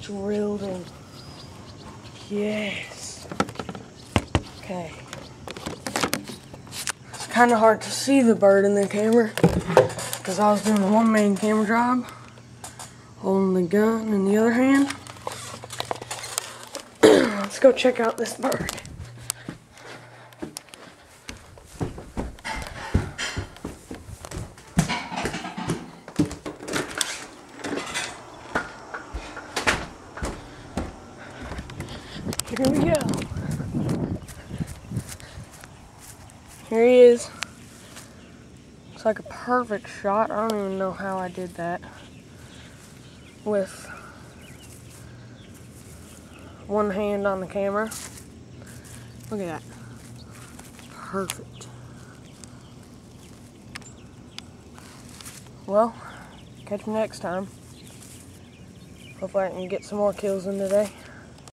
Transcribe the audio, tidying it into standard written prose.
drilled him. Yes. Okay. It's kind of hard to see the bird in the camera because I was doing a one-man camera job, holding the gun in the other hand. Let's go check out this bird. Here we go. Here he is. It's like a perfect shot. I don't even know how I did that with one hand on the camera. Look at that. Perfect. Well, catch me next time. Hopefully I can get some more kills in today.